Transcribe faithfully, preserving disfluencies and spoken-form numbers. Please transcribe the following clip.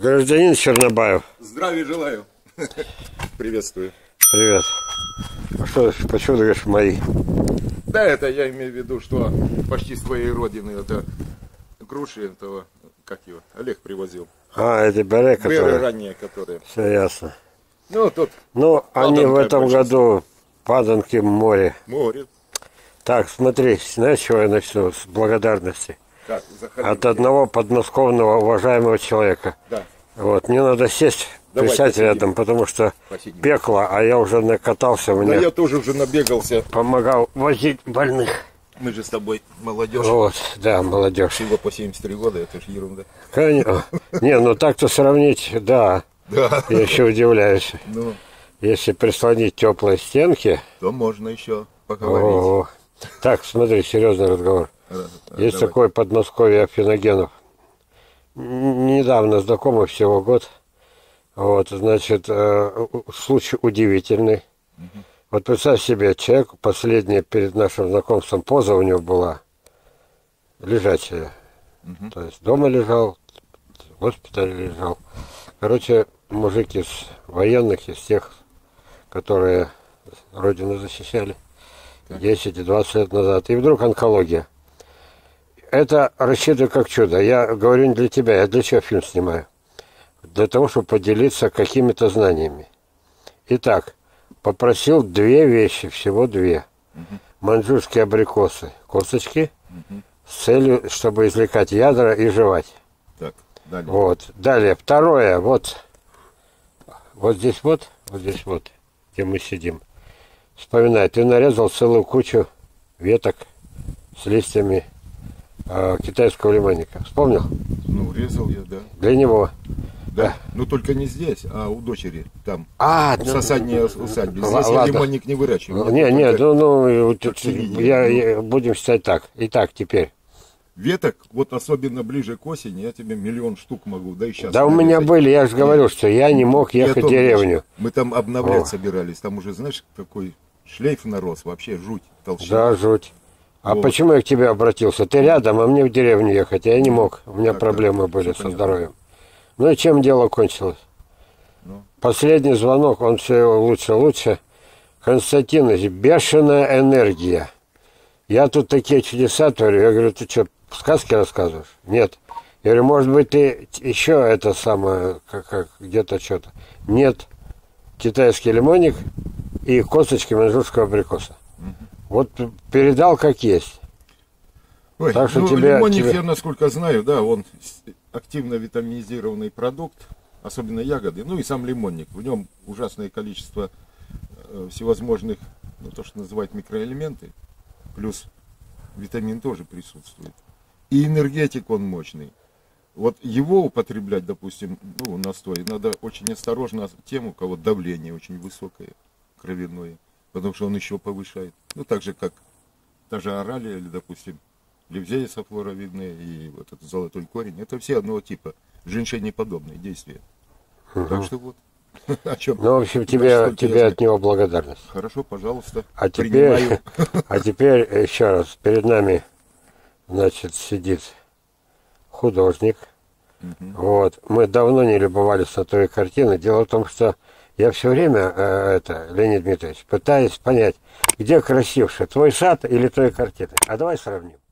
Гражданин Чернобаев. Здравия желаю. Приветствую. Привет. А что, почему ты говоришь мои? Да, это я имею в виду, что почти с твоей родины это груши этого, как его, Олег привозил. А, это беры, которые... Беры ранние, которые. Все ясно. Ну, тут... Ну, они в этом большинство. году паданки в море. Море. Так, смотри, знаешь, чего я начну? С благодарности. Как, заходи. От одного подмосковного уважаемого человека. Да. Вот, мне надо сесть, Давай, присядь посидим. рядом, потому что Посидим. пекло, а я уже накатался, Да мне я тоже уже набегался. помогал возить больных. Мы же с тобой молодежь. Вот, да, молодежь. Всего по семьдесят три года, это же ерунда. Конечно. Не, ну так-то сравнить, да. Да. Я еще удивляюсь. Ну, Если прислонить теплые стенки. то можно еще поговорить. О, так, смотри, серьезный разговор. А, Есть давай. такой Подмосковье Афиногенов. Н- Недавно знакомый, всего год. Вот, значит, э, случай удивительный. Угу. Вот представь себе, человек, последняя перед нашим знакомством поза у него была лежачая. Угу. То есть дома лежал, в госпитале лежал. Короче, мужик из военных, из тех, которые Родину защищали десять и двадцать лет назад. И вдруг онкология. Это рассчитываю как чудо. Я говорю не для тебя, я для чего фильм снимаю? Для того, чтобы поделиться какими-то знаниями. Итак, попросил две вещи, всего две. Угу. Маньчжурские абрикосы, косточки, угу. С целью, чтобы извлекать ядра и жевать. Так, далее. Вот. Далее, второе, вот, вот здесь вот, вот здесь вот, где мы сидим. Вспоминай, ты нарезал целую кучу веток с листьями э, китайского лимонника. Вспомнил? Ну, резал я, да. Для него. Да, но только не здесь, а у дочери там. А, в соседней усадьбе. Здесь ладно. я лимонник не выращиваю. Не, не, ну, ну тут, Оценили, я, ну. я, будем считать так. Итак, теперь. Веток, вот особенно ближе к осени, я тебе миллион штук могу, да и сейчас. Да у меня были, я же говорю, что я не мог ехать в деревню. Мы там обновлять О. собирались, там уже, знаешь, какой шлейф нарос, вообще жуть, толщина. Да, жуть. А Вот. почему я к тебе обратился? Ты рядом, а мне в деревню ехать. Я не мог, у меня Так, проблемы так, были всё со понятно. здоровьем. Ну и чем дело кончилось? Ну. Последний звонок, он все лучше, лучше. Константинович, бешеная энергия. Я тут такие чудеса творю. Я говорю, ты что, сказки рассказываешь? Нет. Я говорю, может быть, ты еще это самое, как, как где-то что-то. Нет. Китайский лимонник и косточки маньчжурского абрикоса. Угу. Вот передал как есть. Ой, так что ну, тебе, лимонник, тебе... я, насколько знаю, да, он активно витаминизированный продукт, особенно ягоды, ну и сам лимонник. В нем ужасное количество э, всевозможных, ну, то, что называют микроэлементы, плюс витамин тоже присутствует. И энергетик он мощный. Вот его употреблять, допустим, ну, настой, надо очень осторожно тем, у кого давление очень высокое, кровяное, потому что он еще повышает. Ну, так же, как та же оралия или, допустим, левзея софлоровидная и вот этот золотой корень. Это все одного типа, женьшенеподобные действия. Угу. Так что вот. О чем? Ну, в общем, тебе, тебе от него благодарность. Хорошо, пожалуйста. А теперь, а теперь еще раз, перед нами, значит, сидит художник. Угу. Вот. Мы давно не любовались на твои картины. Дело в том, что я все время, э, это, Леонид Дмитриевич, пытаюсь понять, где красивше, твой сад или твои картины. А давай сравним.